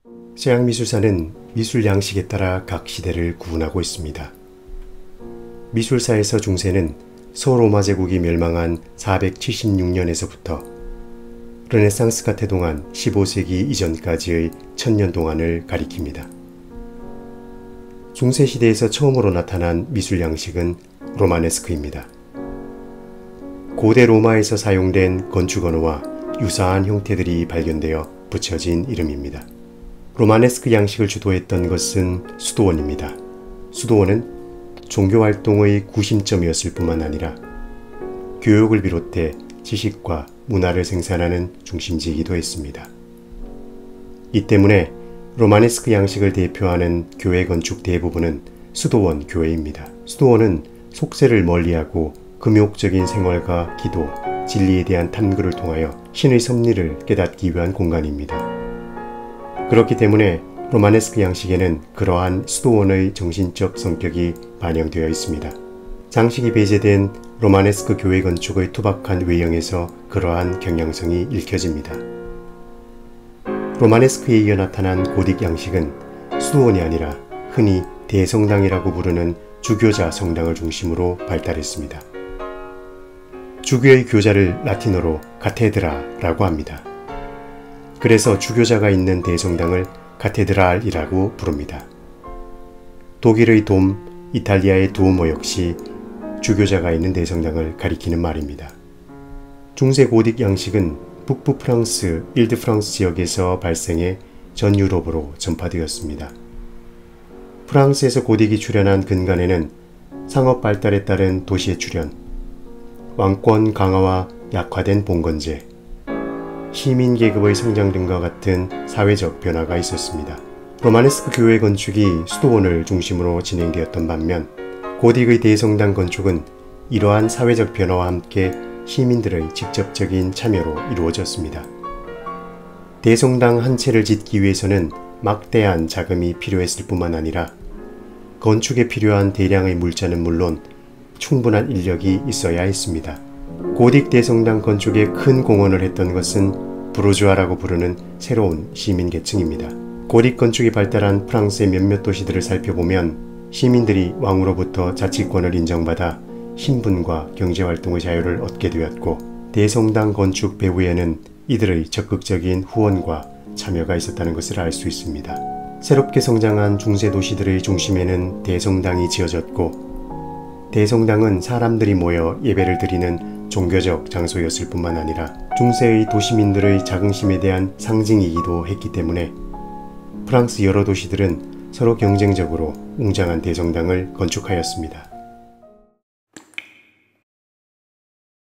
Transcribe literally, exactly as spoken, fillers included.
서양미술사는 미술 양식에 따라 각 시대를 구분하고 있습니다. 미술사에서 중세는 서로마 제국이 멸망한 사백칠십육 년에서부터 르네상스가 태동한 십오 세기 이전까지의 천년 동안을 가리킵니다. 중세시대에서 처음으로 나타난 미술 양식은 로마네스크입니다. 고대 로마에서 사용된 건축 언어와 유사한 형태들이 발견되어 붙여진 이름입니다. 로마네스크 양식을 주도했던 것은 수도원입니다. 수도원은 종교활동의 구심점이었을 뿐만 아니라 교육을 비롯해 지식과 문화를 생산하는 중심지이기도 했습니다. 이 때문에 로마네스크 양식을 대표하는 교회 건축 대부분은 수도원 교회입니다. 수도원은 속세를 멀리하고 금욕적인 생활과 기도, 진리에 대한 탐구를 통하여 신의 섭리를 깨닫기 위한 공간입니다. 그렇기 때문에 로마네스크 양식에는 그러한 수도원의 정신적 성격이 반영되어 있습니다. 장식이 배제된 로마네스크 교회 건축의 투박한 외형에서 그러한 경향성이 읽혀집니다. 로마네스크에 이어 나타난 고딕 양식은 수도원이 아니라 흔히 대성당이라고 부르는 주교자 성당을 중심으로 발달했습니다. 주교의 교자를 라틴어로 카테드라라고 합니다. 그래서 주교자가 있는 대성당을 카테드랄이라고 부릅니다. 독일의 돔, 이탈리아의 두오모 역시 주교자가 있는 대성당을 가리키는 말입니다. 중세 고딕 양식은 북부 프랑스, 일드 프랑스 지역에서 발생해 전 유럽으로 전파되었습니다. 프랑스에서 고딕이 출현한 근간에는 상업 발달에 따른 도시의 출현, 왕권 강화와 약화된 봉건제, 시민 계급의 성장 등과 같은 사회적 변화가 있었습니다. 로마네스크 교회 건축이 수도원을 중심으로 진행되었던 반면 고딕의 대성당 건축은 이러한 사회적 변화와 함께 시민들의 직접적인 참여로 이루어졌습니다. 대성당 한 채를 짓기 위해서는 막대한 자금이 필요했을 뿐만 아니라 건축에 필요한 대량의 물자는 물론 충분한 인력이 있어야 했습니다. 고딕 대성당 건축에 큰 공헌을 했던 것은 부르주아라고 부르는 새로운 시민계층입니다. 고딕 건축이 발달한 프랑스의 몇몇 도시들을 살펴보면 시민들이 왕으로부터 자치권을 인정받아 신분과 경제활동의 자유를 얻게 되었고 대성당 건축 배후에는 이들의 적극적인 후원과 참여가 있었다는 것을 알 수 있습니다. 새롭게 성장한 중세 도시들의 중심에는 대성당이 지어졌고 대성당은 사람들이 모여 예배를 드리는 종교적 장소였을 뿐만 아니라 중세의 도시민들의 자긍심에 대한 상징이기도 했기 때문에 프랑스 여러 도시들은 서로 경쟁적으로 웅장한 대성당을 건축하였습니다.